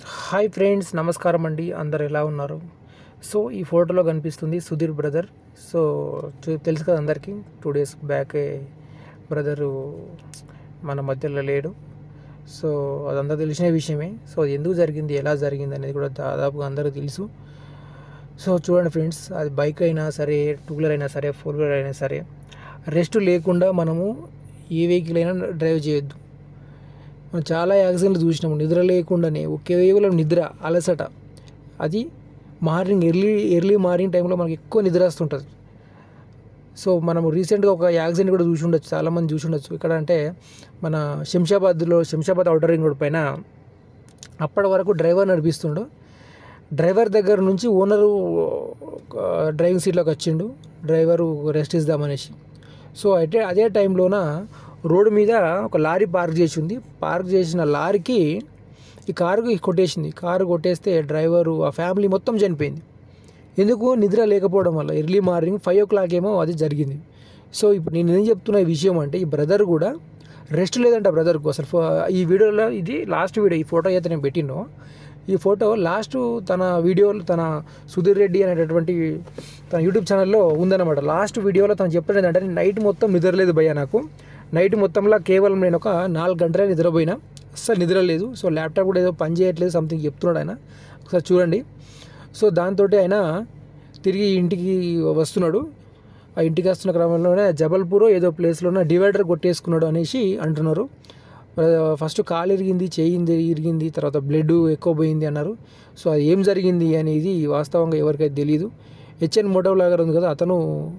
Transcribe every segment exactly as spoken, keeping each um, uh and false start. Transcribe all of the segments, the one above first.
Hi friends, నమస్కారం అండి. అందరు ఎలా ఉన్నారు? సో ఈ ఫోటోలో కనిపిస్తుంది సుధీర్ బ్రదర్. సో తెలుసు కదా అందరికీ, టూ డేస్ బ్యాకే బ్రదరు మన మధ్యలో లేడు. సో అదంతా తెలిసిన విషయమే. సో అది ఎందుకు జరిగింది, ఎలా జరిగింది అనేది కూడా దాదాపుగా అందరికీ తెలుసు. సో చూడండి ఫ్రెండ్స్, అది బైక్ అయినా సరే, టూ వీలర్ అయినా సరే, ఫోర్ వీలర్ అయినా సరే, రెస్ట్ లేకుండా మనము ఏ వెహికల్ అయినా డ్రైవ్ చేయొద్దు. మనం చాలా యాక్సిడెంట్లు చూసినాము నిద్ర లేకుండానే, కేవలం నిద్ర అలసట. అది మార్నింగ్ ఎర్లీ ఎర్లీ మార్నింగ్ టైంలో మనకి ఎక్కువ నిద్ర వస్తుంటుంది. సో మనము రీసెంట్గా ఒక యాక్సిడెంట్ కూడా చూసి ఉండొచ్చు, చాలామంది చూసి ఉండొచ్చు. ఇక్కడ అంటే మన శంషాబాద్లో శంషాబాద్ అవుటర్ రింగ్ రోడ్ పైన అప్పటి వరకు డ్రైవర్ నడిపిస్తుండు. డ్రైవర్ దగ్గర నుంచి ఓనరు డ్రైవింగ్ సీట్లోకి వచ్చిండు, డ్రైవరు రెస్ట్ ఇద్దామనేసి. సో అయితే అదే టైంలోన రోడ్డు మీద ఒక లారీ పార్క్ చేసి ఉంది. పార్క్ చేసిన లారీకి ఈ కారుకి కొట్టేసింది. కారు కొట్టేస్తే డ్రైవరు, ఆ ఫ్యామిలీ మొత్తం చనిపోయింది. ఎందుకు? నిద్ర లేకపోవడం వల్ల. Early morning five o'clock ఏమో అది జరిగింది. సో ఇప్పుడు నేను ఏం చెప్తున్న ఈ విషయం అంటే, ఈ బ్రదర్ కూడా రెస్ట్ లేదంట బ్రదర్కు అసలు. ఈ వీడియోలో ఇది లాస్ట్ వీడియో, ఈ ఫోటో అయితే నేను పెట్టినో, ఈ ఫోటో లాస్ట్ తన వీడియోలో, తన సుధీర్ రెడ్డి అనేటటువంటి తన యూట్యూబ్ ఛానల్లో ఉందన్నమాట. లాస్ట్ వీడియోలో తను చెప్పడం ఏంటంటే, నైట్ మొత్తం నిద్రలేదు భయ్యా నాకు. నైట్ మొత్తంలో కేవలం నేను ఒక నాలుగు గంటలే నిద్రపోయినా, అస్సలు నిద్ర లేదు. సో ల్యాప్టాప్ కూడా ఏదో పని చేయట్లేదు, సంథింగ్ చెప్తున్నాడు ఆయన. ఒకసారి చూడండి. సో దాంతో ఆయన తిరిగి ఇంటికి వస్తున్నాడు. ఆ ఇంటికి వస్తున్న క్రమంలోనే జబల్పూర్ ఏదో ప్లేస్లోనే డివైడర్ కొట్టేసుకున్నాడు అనేసి అంటున్నారు. ఫస్ట్ కాలు ఇరిగింది, చేయింది ఇరిగింది, తర్వాత బ్లడ్ ఎక్కువ పోయింది అన్నారు. సో అది ఏం జరిగింది అనేది వాస్తవంగా ఎవరికైతే తెలియదు. హెచ్ఎన్ మోటో లాగా ఉంది కదా, అతను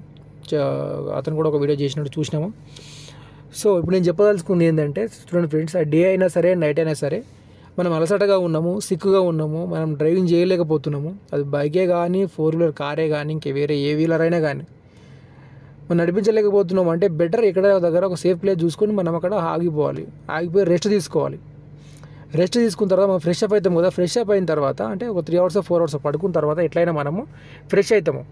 అతను కూడా ఒక వీడియో చేసినట్టు చూసినాము. సో ఇప్పుడు నేను చెప్పదలుచుకుంది ఏంటంటే, చూడండి ఫ్రెండ్స్, ఆ డే అయినా సరే, నైట్ అయినా సరే, మనం అలసటగా ఉన్నాము, సిక్కుగా ఉన్నాము, మనం డ్రైవింగ్ చేయలేకపోతున్నాము. అది బైకే కానీ, ఫోర్ వీలర్ కారే కానీ, ఇంక వేరే ఏ వీలర్ అయినా కానీ మనం నడిపించలేకపోతున్నాము అంటే బెటర్ ఎక్కడ దగ్గర ఒక సేఫ్ ప్లేస్ చూసుకొని మనం అక్కడ ఆగిపోవాలి. ఆగిపోయి రెస్ట్ తీసుకోవాలి. రెస్ట్ తీసుకున్న తర్వాత మనం ఫ్రెష్ అప్ అవుతాం కదా. ఫ్రెష్ అప్ అయిన తర్వాత అంటే ఒక త్రీ అవర్స్ ఫోర్ అవర్స్ పడుకున్న తర్వాత ఎట్లయినా మనము ఫ్రెష్ అవుతాము.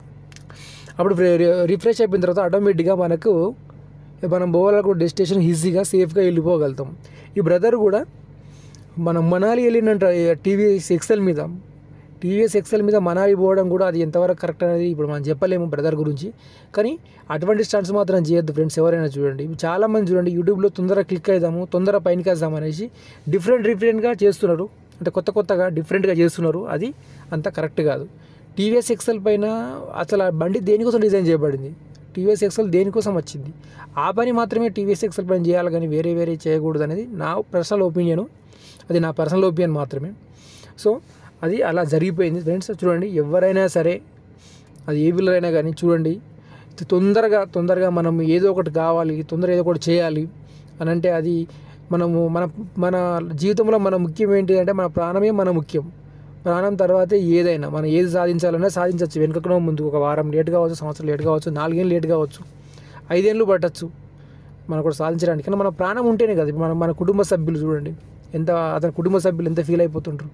అప్పుడు రిఫ్రెష్ అయిపోయిన తర్వాత ఆటోమేటిక్గా మనకు మనం పోవాలకు డెస్టినేషన్ ఈజీగా సేఫ్గా వెళ్ళిపోగలుగుతాం. ఈ బ్రదర్ కూడా మనం మనాలి వెళ్ళినంట టీవీఎస్ ఎక్సెల్ మీద టీవీఎస్ ఎక్సెల్ మీద మనాలి పోవడం కూడా అది ఎంతవరకు కరెక్ట్ అనేది ఇప్పుడు మనం చెప్పలేము బ్రదర్ గురించి. కానీ అటువంటి స్టంట్స్ మాత్రం చేయొద్దు ఫ్రెండ్స్. ఎవరైనా చూడండి, చాలామంది చూడండి యూట్యూబ్లో తొందరగా క్లిక్ అవుదాము, తొందర పైనకి వేద్దాం అనేసి డిఫరెంట్ డిఫరెంట్గా చేస్తున్నారు. అంటే కొత్త కొత్తగా డిఫరెంట్గా చేస్తున్నారు. అది అంత కరెక్ట్ కాదు. టీవీఎస్ ఎక్సెల్ పైన అసలు ఆ బండి దేనికోసం డిజైన్ చేయబడింది? టీవీఎస్ ఎక్సెల్ దేనికోసం వచ్చింది? ఆ పని మాత్రమే టీవీఎస్ ఎక్సెల్ పని చేయాలి, కానీ వేరే వేరే చేయకూడదు అనేది నా పర్సనల్ ఒపీనియను. అది నా పర్సనల్ ఒపీనియన్ మాత్రమే. సో అది అలా జరిగిపోయింది ఫ్రెండ్స్. చూడండి, ఎవరైనా సరే, అది ఏ వీలర్ అయినా కానీ చూడండి, తొందరగా తొందరగా మనం ఏదో ఒకటి కావాలి, తొందరగా ఏదో ఒకటి చేయాలి అని అంటే అది మనము మన మన జీవితంలో మన ముఖ్యం ఏంటి అంటే, మన ప్రాణమే మన ముఖ్యం. ప్రాణం తర్వాతే ఏదైనా. మనం ఏది సాధించాలన్నా సాధించవచ్చు. వెనుకకునో ముందు ఒక వారం లేట్ కావచ్చు, సంవత్సరం లేట్ కావచ్చు, నాలుగేళ్ళు లేట్ కావచ్చు, ఐదేళ్ళు పట్టచ్చు మనం కూడా సాధించడానికి. కానీ మన ప్రాణం ఉంటేనే కదా. మన మన కుటుంబ సభ్యులు చూడండి, ఎంత అతని కుటుంబ సభ్యులు ఎంత ఫీల్ అయిపోతుంటారు.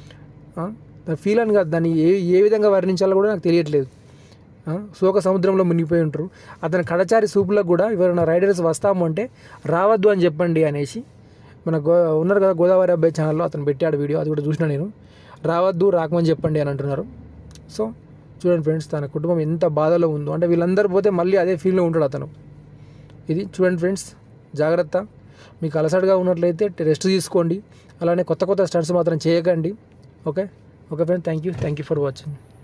దాని ఫీల్ అని కాదు, దాన్ని ఏ ఏ విధంగా వర్ణించాలో కూడా నాకు తెలియట్లేదు. శోక సముద్రంలో మునిగిపోయి ఉంటారు. అతని కడచారి సూపులకు కూడా ఎవరైనా రైడర్స్ వస్తాము అంటే రావద్దు అని చెప్పండి అనేసి మన గో ఉన్నారు కదా గోదావరి అబ్బాయి ఛానల్లో అతను పెట్టాడు వీడియో, అది కూడా చూసినా నేను. రావద్దు, రాకమని చెప్పండి అని అంటున్నారు. సో చూడండి ఫ్రెండ్స్, తన కుటుంబం ఎంత బాధలో ఉందో. అంటే వీళ్ళందరూ పోతే మళ్ళీ అదే ఫీల్డ్లో ఉంటాడు అతను. ఇది చూడండి ఫ్రెండ్స్, జాగ్రత్త. మీకు అలసటగా ఉన్నట్లయితే రెస్ట్ తీసుకోండి. అలానే కొత్త కొత్త స్టంట్స్ మాత్రం చేయకండి. Okay okay friends, thank you thank you for watching.